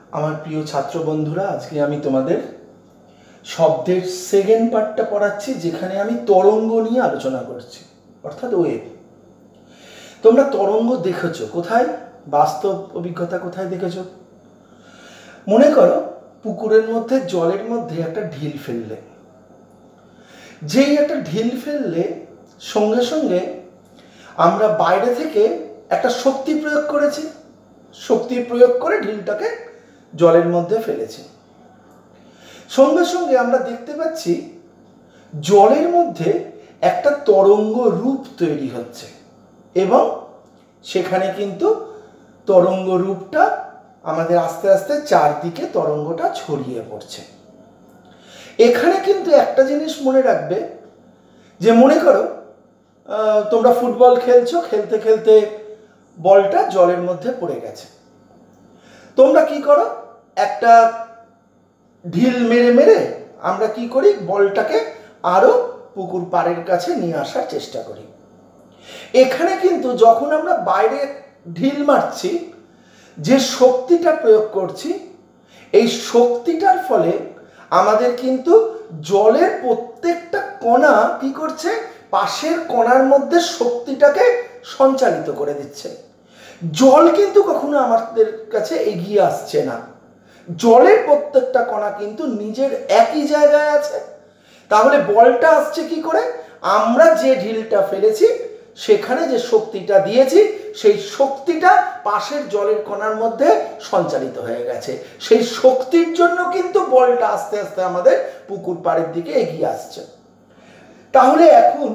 আমার প্রিয় ছাত্র বন্ধুরা, আজকে আমি তোমাদের শব্দের সেকেন্ড পার্টটা পড়াচ্ছি, যেখানে আমি তরঙ্গ নিয়ে আলোচনা করছি, অর্থাৎ ওয়েভ। তোমরা তরঙ্গ দেখেছো কোথায়? বাস্তব অভিজ্ঞতা কোথায় দেখেছো? মনে করো পুকুরের মধ্যে, জলের মধ্যে একটা ঢিল ফেললে, যেই একটা ঢিল ফেললে সঙ্গে সঙ্গে আমরা বাইরে থেকে একটা শক্তি প্রয়োগ করেছি, শক্তি প্রয়োগ করে ঢিলটাকে জলের মধ্যে ফেলেছি। সঙ্গে সঙ্গে আমরা দেখতে পাচ্ছি জলের মধ্যে একটা তরঙ্গ রূপ তৈরি হচ্ছে এবং সেখানে কিন্তু তরঙ্গ রূপটা আমাদের আস্তে আস্তে চারদিকে তরঙ্গটা ছড়িয়ে পড়ছে। এখানে কিন্তু একটা জিনিস মনে রাখবে, যে মনে করো তোমরা ফুটবল খেলছো, খেলতে খেলতে বলটা জলের মধ্যে পড়ে গেছে। তোমরা কি করো, একটা ঢিল মেরে মেরে আমরা কি করি, বলটাকে আরো পুকুর পাড়ের কাছে নিয়ে আসার চেষ্টা করি। এখানে কিন্তু যখন আমরা বাইরে ঢিল মারছি, যে শক্তিটা প্রয়োগ করছি, এই শক্তিটার ফলে আমাদের কিন্তু জলের প্রত্যেকটা কণা কি করছে, পাশের কণার মধ্যে শক্তিটাকে সঞ্চালিত করে দিচ্ছে। জল কিন্তু কখনো আমাদের কাছে এগিয়ে আসছে না, জলের প্রত্যেকটা কণা কিন্তু নিজের একই জায়গায় আছে। তাহলে বলটা আসছে কি করে? আমরা যে ঢিলটা ফেলেছি সেখানে যে শক্তিটা দিয়েছি, সেই শক্তিটা পাশের জলের কণার মধ্যে সঞ্চালিত হয়ে গেছে। সেই শক্তির জন্য কিন্তু বলটা আস্তে আস্তে আমাদের পুকুর পাড়ের দিকে এগিয়ে আসছে। তাহলে এখন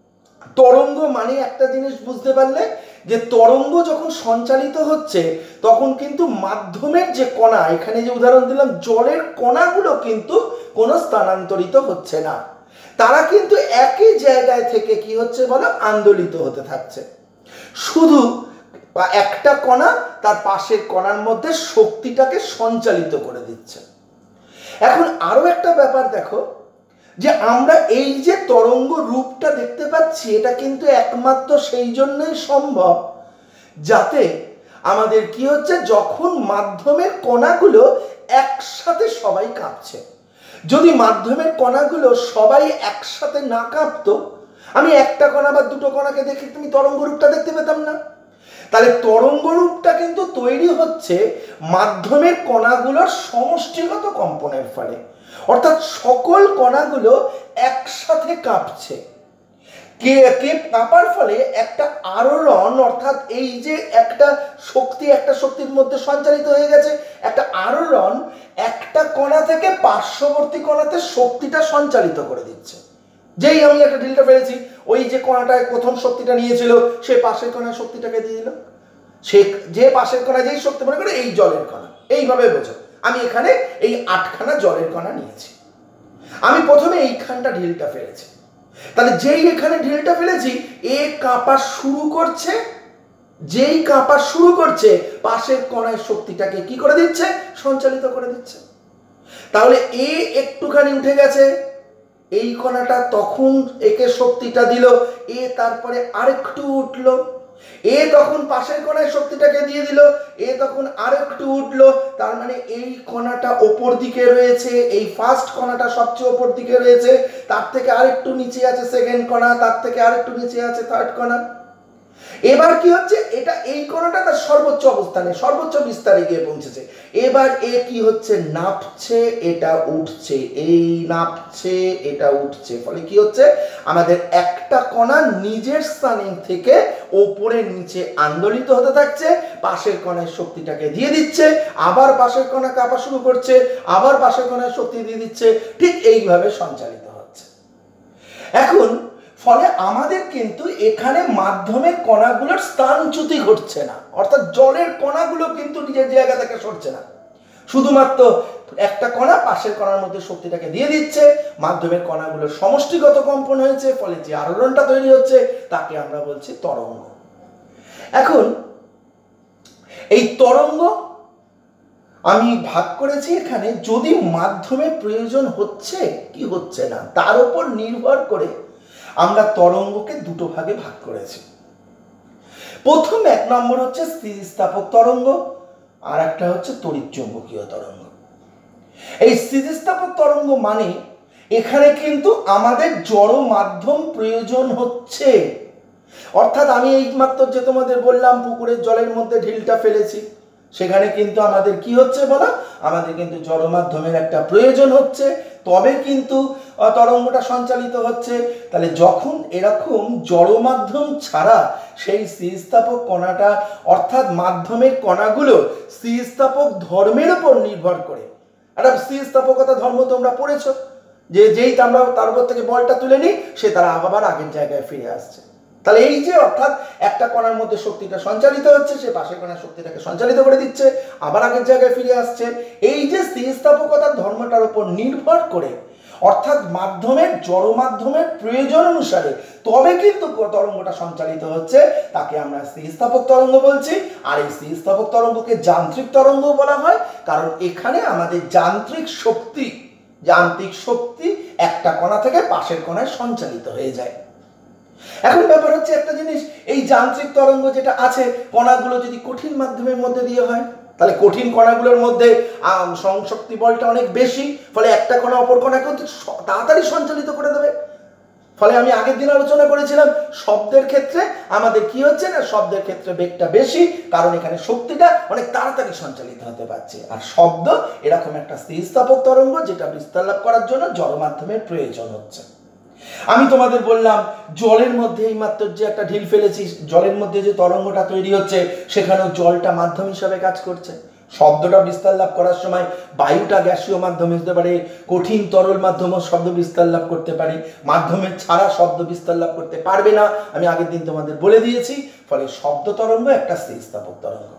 তরঙ্গ মানে একটা জিনিস বুঝতে পারলে, যে তরঙ্গ যখন সঞ্চালিত হচ্ছে তখন কিন্তু মাধ্যমের যে কণা, এখানে যে উদাহরণ দিলাম, জলের কণাগুলো কিন্তু কোনো স্থানান্তরিত হচ্ছে না, তারা কিন্তু একই জায়গায় থেকে কি হচ্ছে বলো, আন্দোলিত হতে থাকছে। শুধু একটা কণা তার পাশের কণার মধ্যে শক্তিটাকে সঞ্চালিত করে দিচ্ছে। এখন আরো একটা ব্যাপার দেখো, যে আমরা এই যে তরঙ্গ রূপটা দেখতে পাচ্ছি, এটা কিন্তু একমাত্র সেই জন্যই সম্ভব যাতে আমাদের কি হচ্ছে, যখন মাধ্যমের কণাগুলো একসাথে সবাই কাঁপছে। যদি মাধ্যমের কণাগুলো সবাই একসাথে না কাঁপতো, আমি একটা কণা বা দুটো কণাকে দেখে তুমি তরঙ্গ রূপটা দেখতে পেতাম না। তাহলে তরঙ্গ রূপটা কিন্তু তৈরি হচ্ছে মাধ্যমের কণাগুলোর সমষ্টিগত কম্পনের ফলে, অর্থাৎ সকল কণাগুলো একসাথে কাঁপছে। কে কাঁপার ফলে একটা আলোড়ন, অর্থাৎ এই যে একটা শক্তি একটা শক্তির মধ্যে সঞ্চালিত হয়ে গেছে, একটা আলোড়ন একটা কণা থেকে পার্শ্ববর্তী কণাতে শক্তিটা সঞ্চালিত করে দিচ্ছে। যেই আমি একটা ঢিলটা ফেলেছি, ওই যে কণাটায় প্রথম শক্তিটা নিয়েছিল, সে পাশের কণায় শক্তিটাকে দিয়ে দিল। সে যে পাশের কণায় যেই শক্তি, মনে করে এই জলের কণা, এইভাবে বোঝো, আমি এখানে এই 8খানা জলের কণা নিয়েছি, আমি প্রথমে এইখানটা ঢিলটা ফেলেছি। তাহলে যেই এখানে ঢিলটা ফেলেছি, এ কাঁপা শুরু করছে, যেই কাঁপা শুরু করছে পাশের কণায় শক্তিটাকে কি করে দিচ্ছে, সঞ্চালিত করে দিচ্ছে। তাহলে এ একটুখানি উঠে গেছে, এই কণাটা তখন একে শক্তিটা দিল, এ তারপরে আরেকটু উঠলো, এ তখন পাশের কণায় শক্তিটাকে দিয়ে দিল, এ তখন আরেকটু উঠলো। তার মানে এই কণাটা ওপর দিকে রয়েছে, এই ফার্স্ট কণাটা সবচেয়ে ওপর দিকে রয়েছে, তার থেকে আরেকটু নিচে আছে সেকেন্ড কণা, তার থেকে আরেকটু নিচে আছে থার্ড কণা। এবার কি হচ্ছে, এটা এই কণাটা তার সর্বোচ্চ অবস্থানে, সর্বোচ্চ বিস্তারে গিয়ে পৌঁছেছে। এবার এ কি হচ্ছে, নাপছে, এটা উঠছে, এই নাপছে, এটা উঠছে। ফলে কি হচ্ছে, আমাদের একটা কণা নিজের স্থানে থেকে ওপরে নিচে আন্দোলিত হতে থাকছে, পাশের কণায় শক্তিটাকে দিয়ে দিচ্ছে, আবার পাশের কণা কাঁপা শুরু করছে, আবার পাশের কণায় শক্তি দিয়ে দিচ্ছে, ঠিক এইভাবে সঞ্চালিত হচ্ছে। এখন ফলে আমাদের কিন্তু এখানে মাধ্যমের কণাগুলোর স্থানচ্যুতি ঘটছে না, অর্থাৎ জলের কণাগুলো কিন্তু নিজের জায়গা থেকে সরছে না, শুধুমাত্র একটা কণা পাশের কণার মধ্যে শক্তিটাকে দিয়ে দিচ্ছে, মাধ্যমের কণাগুলোর সমষ্টিগত কম্পন হয়েছে, ফলে যে আলোড়নটা তৈরি হচ্ছে তাকে আমরা বলছি তরঙ্গ। এখন এই তরঙ্গ আমি ভাগ করেছি এখানে, যদি মাধ্যমের প্রয়োজন হচ্ছে কি হচ্ছে না তার উপর নির্ভর করে আমরা তরঙ্গকে দুটো ভাগে ভাগ করেছি। প্রথম 1 নম্বর হচ্ছে স্থিতিস্থাপক তরঙ্গ, আর একটা হচ্ছে তড়িৎ চুম্বকীয় তরঙ্গ। এই স্থিতিস্থাপক তরঙ্গ মানে এখানে কিন্তু আমাদের জড় মাধ্যম প্রয়োজন হচ্ছে। অর্থাৎ আমি এইমাত্র যে তোমাদের বললাম পুকুরের জলের মধ্যে ঢিলটা ফেলেছি, সেখানে কিন্তু আমাদের কি হচ্ছে বলো, আমাদের কিন্তু জড় মাধ্যমের একটা প্রয়োজন হচ্ছে, তবে কিন্তু তরঙ্গটা সঞ্চালিত হচ্ছে। তাহলে যখন এরকম জড় মাধ্যম ছাড়া সেই স্থিতিস্থাপক কণাটা অর্থাৎ মাধ্যমের কণাগুলো স্থিতিস্থাপক ধর্মের উপর নির্ভর করে, একটা স্থিতিস্থাপকতা ধর্ম তোমরা পড়েছো, যে যেই আমরা তার উপর থেকে বলটা তুলে নিই সে তারা আবার আগের জায়গায় ফিরে আসছে। তাহলে এই যে অর্থাৎ একটা কণার মধ্যে শক্তিটা সঞ্চালিত হচ্ছে, সে পাশের কণার শক্তিটাকে সঞ্চালিত করে দিচ্ছে, আবার আগের জায়গায় ফিরে আসছে। এই যে স্থিতিস্থাপকতার ধর্মটার উপর নির্ভর করে অর্থাৎ মাধ্যমের জড় মাধ্যমের প্রয়োজন অনুসারে তবে কিন্তু তরঙ্গটা সঞ্চালিত হচ্ছে, তাকে আমরা স্থিতিস্থাপক তরঙ্গ বলছি। আর এই স্থিতিস্থাপক তরঙ্গকে যান্ত্রিক তরঙ্গ বলা হয়, কারণ এখানে আমাদের যান্ত্রিক শক্তি একটা কণা থেকে পাশের কণায় সঞ্চালিত হয়ে যায়। এখন ব্যাপার হচ্ছে একটা জিনিস, এই যান্ত্রিক তরঙ্গ যেটা আছে, কণাগুলো যদি কঠিন মাধ্যমের মধ্যে দিয়ে হয়, তাহলে কঠিন কণাগুলোর মধ্যে সংশক্তি বলটা অনেক বেশি, ফলে একটা কণা অপর কণাকে তাড়াতাড়ি সঞ্চালিত করে দেবে। ফলে আমি আগের দিন আলোচনা করেছিলাম শব্দের ক্ষেত্রে আমাদের কি হচ্ছে না, শব্দের ক্ষেত্রে বেগটা বেশি, কারণ এখানে শক্তিটা অনেক তাড়াতাড়ি সঞ্চালিত হতে পারছে। আর শব্দ এরকম একটা স্থিতিস্থাপক তরঙ্গ যেটা বিস্তার লাভ করার জন্য জড় মাধ্যমের প্রয়োজন হচ্ছে। আমি তোমাদের বললাম জলের মধ্যে এই মাত্র যে একটা ঢিল ফেলেছি, জলের মধ্যে যে তরঙ্গটা তৈরি হচ্ছে সেখানেও জলটা মাধ্যম হিসাবে কাজ করছে। শব্দটা বিস্তার লাভ করার সময় বায়ুটা গ্যাসীয় মাধ্যমে হতে পারে, কঠিন তরল মাধ্যমও শব্দ বিস্তার লাভ করতে পারি, মাধ্যমের ছাড়া শব্দ বিস্তার লাভ করতে পারবে না, আমি আগের দিন তোমাদের বলে দিয়েছি। ফলে শব্দ তরঙ্গ একটা স্থিতিস্থাপক তরঙ্গ।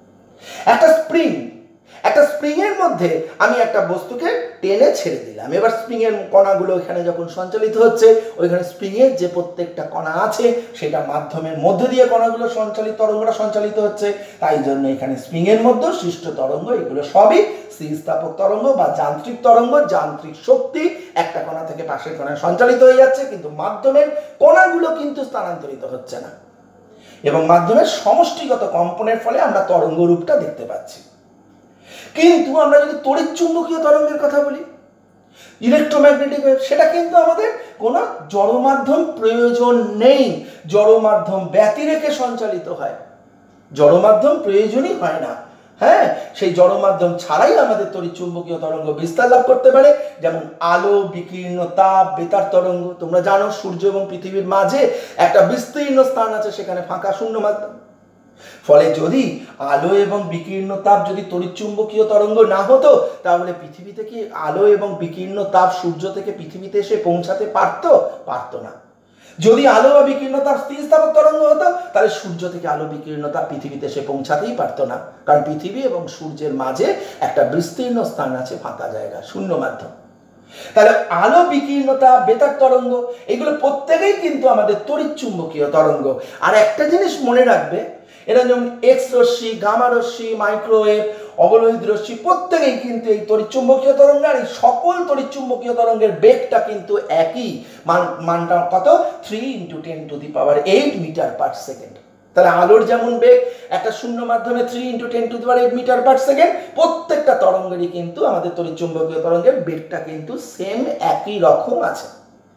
একটা স্প্রিং এর মধ্যে আমি একটা বস্তুকে টেনে ছেড়ে দিলাম, এবার স্প্রিং এর কণাগুলো এখানে যখন সঞ্চালিত হচ্ছে, ওইখানে স্প্রিং এর যে প্রত্যেকটা কণা আছে সেটা মাধ্যমের মধ্যে দিয়ে কণাগুলো তরঙ্গটা সঞ্চালিত হচ্ছে। তাই জন্য এখানে স্প্রিং এর মধ্যে সৃষ্ট তরঙ্গ এগুলো সবই স্থিতিস্থাপক তরঙ্গ বা যান্ত্রিক তরঙ্গ। যান্ত্রিক শক্তি একটা কণা থেকে পাশের কণায় সঞ্চালিত হয়ে যাচ্ছে, কিন্তু মাধ্যমের কণাগুলো কিন্তু স্থানান্তরিত হচ্ছে না, এবং মাধ্যমের সমষ্টিগত কম্পনের ফলে আমরা তরঙ্গ রূপটা দেখতে পাচ্ছি। কিন্তু আমরা যদি তড়িৎ চুম্বকীয় তরঙ্গের কথা বলি, ইলেকট্রোম্যাগনেটিক ওয়েভ, সেটা কিন্তু আমাদের কোনো জড় মাধ্যম প্রয়োজন নেই, জড় মাধ্যম ব্যতি রেখে সঞ্চালিত হয়, জড় মাধ্যম প্রয়োজনই হয় না। হ্যাঁ, সেই জড় মাধ্যম ছাড়াই আমাদের তড়িৎ চুম্বকীয় তরঙ্গ বিস্তার লাভ করতে পারে। যেমন আলো, বিকীর্ণ তাপ, বেতার তরঙ্গ। তোমরা জানো সূর্য এবং পৃথিবীর মাঝে একটা বিস্তীর্ণ স্থান আছে, সেখানে ফাঁকা শূন্য মাধ্যম। ফলে যদি আলো এবং বিকীর্ণ তাপ যদি তড়িৎ চুম্বকীয় তরঙ্গ না হতো, তাহলে পৃথিবী থেকে আলো এবং বিকীর্ণ তাপ সূর্য থেকে পৃথিবীতে এসে পৌঁছাতে পারতো না। যদি আলো বা বিকীর্ণ তাপ স্থিতিস্থাপক তরঙ্গ হতো, তাহলে সূর্য থেকে আলো বিকীর্ণ তাপ পৃথিবীতে এসে পৌঁছাতেই পারতো না, কারণ পৃথিবী এবং সূর্যের মাঝে একটা বিস্তীর্ণ স্থান আছে, ফাঁকা জায়গা, শূন্য মাধ্যম। তাহলে আলো, বিকীর্ণতা, বেতার তরঙ্গ এগুলো প্রত্যেকেই কিন্তু আমাদের তড়িৎ চুম্বকীয় তরঙ্গ। আর একটা জিনিস মনে রাখবে, এরা যেমন এক্স রশ্মি, গামা রশ্মি, মাইক্রোওয়েভ, অবলোহিত রশ্মি প্রত্যেকেই কিন্তু এই তড়িৎ চুম্বকীয় তরঙ্গ। আর এই সকল তড়িৎ চুম্বকীয় তরঙ্গের বেগটা কিন্তু একই, মানটা কত, 3 × 10⁸ মিটার পার সেকেন্ড। তাহলে আলোর যেমন বেগ একটা শূন্য মাধ্যমে 3 × 10⁸ মিটার পার সেকেন্ড, প্রত্যেকটা তরঙ্গেরই কিন্তু আমাদের তড়িৎ চুম্বকীয় তরঙ্গের বেগটা কিন্তু সেম একই রকম আছে।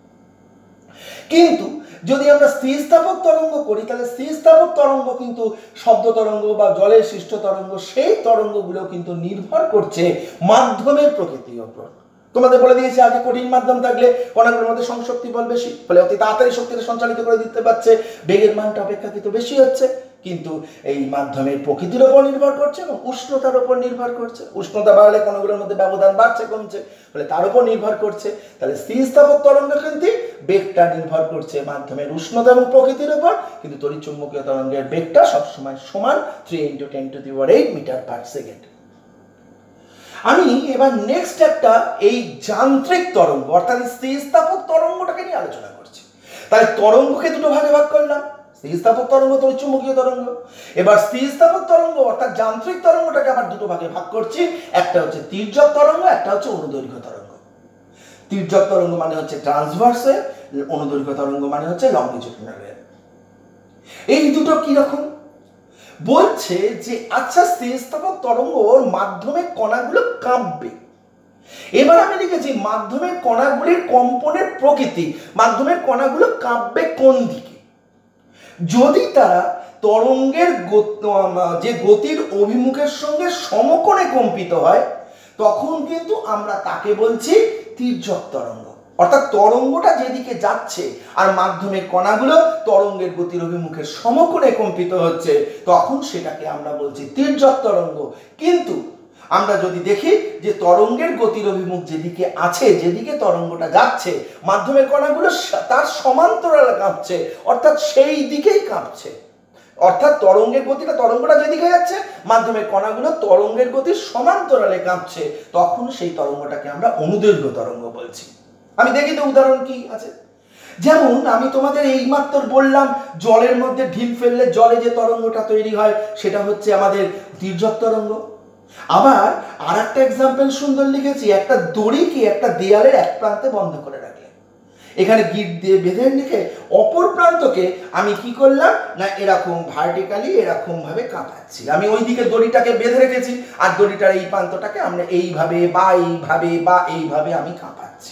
কিন্তু যদি আমরা স্থিতিস্থাপক তরঙ্গ করি, তাহলে স্থিতিস্থাপক তরঙ্গ কিন্তু শব্দ তরঙ্গ বা জলের সৃষ্ট তরঙ্গ, সেই তরঙ্গগুলো কিন্তু নির্ভর করছে মাধ্যমের প্রকৃতির উপর। তোমাদের বলে দিয়েছি আগে কঠিন মাধ্যম থাকলে কণাগুলোর মধ্যে সংশক্তি বল বেশি, ফলে অতি তাড়াতাড়ি শক্তিটা সঞ্চালিত করে দিতে পারছে, বেগের মানটা অপেক্ষাকৃত বেশি হচ্ছে। কিন্তু এই মাধ্যমের প্রকৃতির উপর নির্ভর করছে এবং উষ্ণতার উপর নির্ভর করছে। উষ্ণতা বাড়লে কণাগুলোর মধ্যে ব্যবধান বাড়ছে কমছে, ফলে তার উপর নির্ভর করছে। তাহলে স্থিতিস্থাপক তরঙ্গ কিন্তু বেগটা নির্ভর করছে মাধ্যমের উষ্ণতা এবং প্রকৃতির উপর, কিন্তু তড়িৎ চুম্বকীয় তরঙ্গের বেগটা সবসময় সমান 3 × 10⁸ মিটার পার সেকেন্ড। আমি এবার নেক্সট একটা এই যান্ত্রিক তরঙ্গ অর্থাৎ স্থিতিস্থাপক তরঙ্গটাকে নিয়ে আলোচনা করছি। তাই তরঙ্গকে দুটো ভাগে ভাগ করলাম, স্থিতিস্থাপক তরঙ্গ, তড়িৎ চুম্বকীয় তরঙ্গ। এবার স্থিতিস্থাপক তরঙ্গ অর্থাৎ যান্ত্রিক তরঙ্গটাকে আবার দুটো ভাগে ভাগ করছি, একটা হচ্ছে তির্যক তরঙ্গ, একটা হচ্ছে অনুদৈর্ঘ্য তরঙ্গ। তির্যক তরঙ্গ মানে হচ্ছে ট্রান্সভার্স ওয়েভ, অনুদৈর্ঘ্য তরঙ্গ মানে হচ্ছে লংজিটিউডিনাল ওয়েভ। এই দুটো কি রকম? বলছে যে আচ্ছা স্থিতিস্থাপক তরঙ্গর মাধ্যমে কণাগুলো কাঁপবে। এবার আমি লিখেছি মাধ্যমের কণাগুলির কম্পনের প্রকৃতি, মাধ্যমের কণাগুলো কাঁপবে কোন দিকে। যদি তারা তরঙ্গের যে গতির অভিমুখের সঙ্গে সমকোণে কম্পিত হয় তখন কিন্তু আমরা তাকে বলছি তির্যক তরঙ্গ। অর্থাৎ তরঙ্গটা যেদিকে যাচ্ছে আর মাধ্যমের কণাগুলো তরঙ্গের গতির অভিমুখের সমকোণে কম্পিত হচ্ছে তখন সেটাকে আমরা বলছি তির্যক তরঙ্গ। কিন্তু আমরা যদি দেখি যে তরঙ্গের গতির অভিমুখ যেদিকে আছে, যেদিকে তরঙ্গটা যাচ্ছে, মাধ্যমের কণাগুলো তার সমান্তরালে কাঁপছে, অর্থাৎ সেই দিকেই কাঁপছে। অর্থাৎ তরঙ্গের গতিটা, তরঙ্গটা যেদিকে যাচ্ছে মাধ্যমের কণাগুলো তরঙ্গের গতির সমান্তরালে কাঁপছে, তখন সেই তরঙ্গটাকে আমরা অনুদৈর্ঘ্য তরঙ্গ বলছি। আমি দেখি তো উদাহরণ কি আছে। যেমন আমি তোমাদের এইমাত্র বললাম জলের মধ্যে ঢিল ফেললে জলে যে তরঙ্গটা তৈরি হয় সেটা হচ্ছে আমাদের তির্যক তরঙ্গ। আবার আর একটা এক্সাম্পল সুন্দর লিখেছি, একটা দড়িকে একটা দেয়ালের এক প্রান্তে বন্ধ করে রাখলে, এখানে গিট দিয়ে বেঁধে লিখে অপর প্রান্তকে আমি কি করলাম না এরকম ভার্টিক্যালি এরকম ভাবে কাঁপাচ্ছি। আমি ওই দিকে দড়িটাকে বেঁধে রেখেছি আর দড়িটার এই প্রান্তটাকে আমরা এইভাবে বা এইভাবে বা এইভাবে আমি কাঁপাচ্ছি।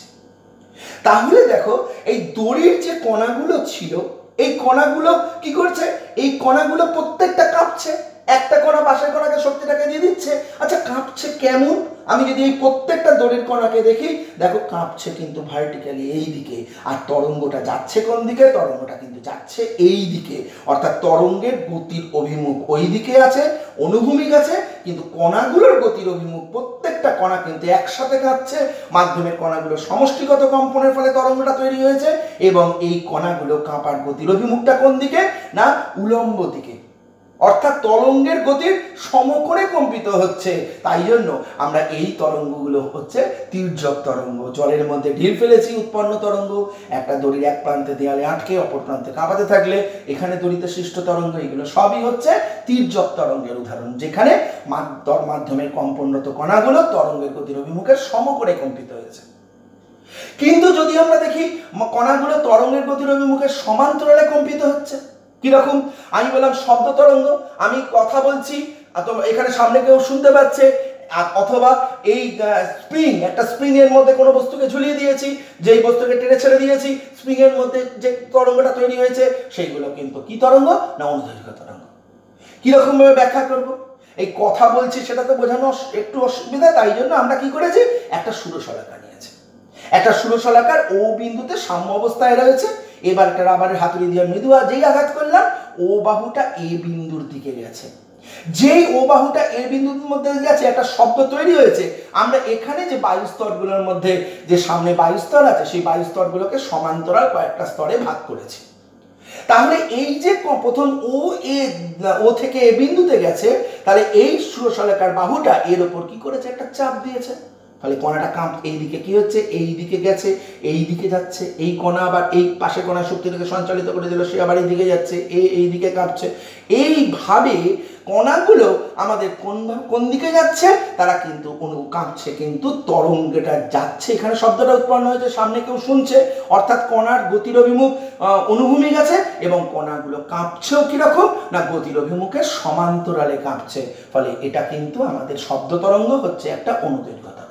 তাহলে দেখো এই দড়ির যে কণাগুলো ছিল এই কণাগুলো কি করছে, এই কণাগুলো প্রত্যেকটা কাঁপছে, একটা কণা পাশের কণাকে শক্তিটাকে দিয়ে দিচ্ছে। আচ্ছা কাঁপছে কেমন, আমি যদি এই প্রত্যেকটা দড়ির কণাকে দেখি, দেখো কাঁপছে কিন্তু ভার্টিক্যালি এই দিকে, আর তরঙ্গটা যাচ্ছে কোন দিকে, তরঙ্গটা কিন্তু যাচ্ছে এই দিকে। অর্থাৎ তরঙ্গের গতির অভিমুখ ওই দিকে আছে, অনুভূমিক আছে, কিন্তু কণাগুলোর গতির অভিমুখ প্রত্যেকটা কণা কিন্তু একসাথে কাঁপছে। মাধ্যমের কণাগুলো সমষ্টিগত কম্পনের ফলে তরঙ্গটা তৈরি হয়েছে এবং এই কণাগুলো কাঁপার গতির অভিমুখটা কোন দিকে না উলম্ব দিকে, অর্থাৎ তরঙ্গের গতির সমকোণে কম্পিত হচ্ছে। তাই জন্য আমরা এই তরঙ্গগুলো হচ্ছে তির্যক তরঙ্গ। জলের মধ্যে ঢিল ফেলেছি উৎপন্ন তরঙ্গ, একটা দড়ির এক প্রান্তে দেয়ালে আটকে অপর প্রান্তে কাঁপাতে থাকলে এখানে দড়িতে সৃষ্ট তরঙ্গ, এগুলো সবই হচ্ছে তির্যক তরঙ্গের উদাহরণ, যেখানে মাধ্যমের কম্পনরত কণাগুলো তরঙ্গের গতির অভিমুখের সমকোণে কম্পিত হয়েছে। কিন্তু যদি আমরা দেখি কণাগুলো তরঙ্গের গতির অভিমুখের সমান্তরালে কম্পিত হচ্ছে, কিরকম, আমি বললাম শব্দ তরঙ্গ, আমি কথা বলছি এখানে সামনে কেউ শুনতে পাচ্ছে, অথবা এই স্প্রিং, একটা স্প্রিং এর মধ্যে কোনো বস্তুকে ঝুলিয়ে দিয়েছি, যেই বস্তুকে টেনে ছেড়ে দিয়েছি, স্প্রিং এর মধ্যে যে তরঙ্গটা তৈরি হয়েছে সেইগুলো কিন্তু কি তরঙ্গ না অনুদৈর্ঘ্য তরঙ্গ। কিরকম ভাবে ব্যাখ্যা করব, এই কথা বলছি সেটা তো বোঝানো একটু অসুবিধা, তাই জন্য আমরা কি করেছি একটা ষোড়শলাকা নিয়েছি। একটা ষোড়শলাকার ও বিন্দুতে সাম্য অবস্থায় রয়েছে। এবার একটা রাবারের হাতুড়ি দিয়ে মৃদু যেই আঘাত করলাম ও বাহুটা এ বিন্দুর দিকে গেছে, যেই ও বাহুটা এ বিন্দুর মধ্যে গেছে একটা শব্দ তৈরি হয়েছে। আমরা এখানে যে বায়ুস্তরগুলোর মধ্যে যে সামনে বায়ুস্তর আছে সেই বায়ুস্তরগুলোকে সমান্তরাল কয়েকটা স্তরে ভাগ করেছি। তাহলে এই যে প্রথম ও থেকে এ বিন্দুতে গেছে, তাহলে এই ষোড়শলাকার বাহুটা এর উপর কি করেছে একটা চাপ দিয়েছে, তাহলে কণাটা কাঁপ এই দিকে কি হচ্ছে এই দিকে গেছে, এই দিকে যাচ্ছে, এই কণা আবার এই পাশে কণা শক্তিটাকে সঞ্চালিত করে দিল, সে আবার এই দিকে যাচ্ছে, এই দিকে কাঁপছে। এইভাবে কণাগুলো আমাদের কোন দিকে যাচ্ছে, তারা কিন্তু কাঁপছে, কিন্তু তরঙ্গটা যাচ্ছে, এখানে শব্দটা উৎপন্ন হয়েছে, সামনে কেউ শুনছে, অর্থাৎ কণার গতির অভিমুখ অনুভূমিক আছে এবং কণাগুলো কাঁপছেও কিরকম না গতির অভিমুখের সমান্তরালে কাঁপছে। ফলে এটা কিন্তু আমাদের শব্দ তরঙ্গ হচ্ছে একটা অনুদৈর্ঘ্য তরঙ্গ।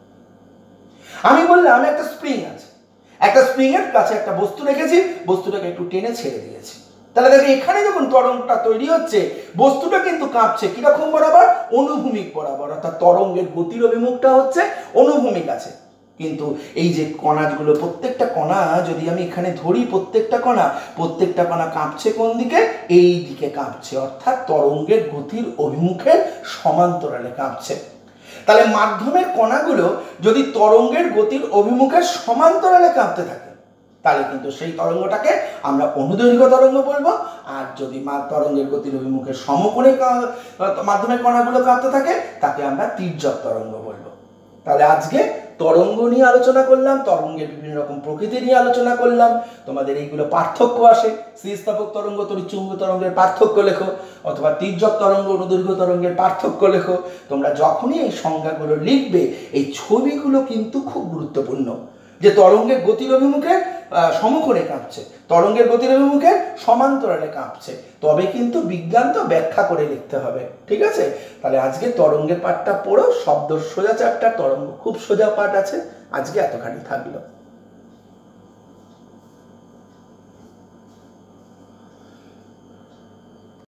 আমি বললাম একটা স্প্রিং আছে, একটা স্প্রিং এর কাছে একটা বস্তু রেখেছি, বস্তুটাকে একটু টেনে ছেড়ে দিয়েছি, তাহলে দেখো এখানে যখন তরঙ্গটা তৈরি হচ্ছে বস্তুটা কিন্তু কাঁপছে কিরকম বরাবর অনুভূমিক বরাবর, অর্থাৎ তরঙ্গের গতির অভিমুখটা হচ্ছে অনুভূমিক আছে। কিন্তু এই যে কণাগুলো প্রত্যেকটা কণা যদি আমি এখানে ধরি, প্রত্যেকটা কণা কাঁপছে কোন দিকে এই দিকে কাঁপছে, অর্থাৎ তরঙ্গের গতির অভিমুখের সমান্তরালে কাঁপছে। তাহলে মাধ্যমের কণাগুলো যদি তরঙ্গের গতির অভিমুখের সমান্তরালে কাঁপতে থাকে তাহলে কিন্তু সেই তরঙ্গটাকে আমরা অনুদৈর্ঘ্য তরঙ্গ বলবো। আর যদি তরঙ্গের গতির অভিমুখের সমকোণে মাধ্যমের কণাগুলো কাঁপতে থাকে তাকে আমরা তির্যক তরঙ্গ বলবো। তাহলে আজকে তরঙ্গ নিয়ে আলোচনা করলাম, তরঙ্গের বিভিন্ন রকম প্রকৃতি নিয়ে আলোচনা করলাম। তোমাদের এইগুলো পার্থক্য আসে, স্থিতিস্থাপক তরঙ্গ তড়িৎচুম্বকীয় তরঙ্গের পার্থক্য লেখো, অথবা তির্যক তরঙ্গ অনুদৈর্ঘ্য তরঙ্গের পার্থক্য লেখো। তোমরা যখনই এই সংজ্ঞাগুলো লিখবে এই ছবিগুলো কিন্তু খুব গুরুত্বপূর্ণ। যে তরঙ্গের গতির অভিমুখে সমকোণে কাঁপছে, তরঙ্গের গতির অভিমুখে সমান্তরালে কাঁপছে, তবে কিন্তু বিজ্ঞান তো ব্যাখ্যা করে লিখতে হবে। ঠিক আছে, তাহলে আজকে তরঙ্গের পাঠটা পড়ো। শব্দ সোজা চ্যাপ্টার, তরঙ্গ খুব সোজা পাঠ আছে। আজকে এতখানি থাকলো।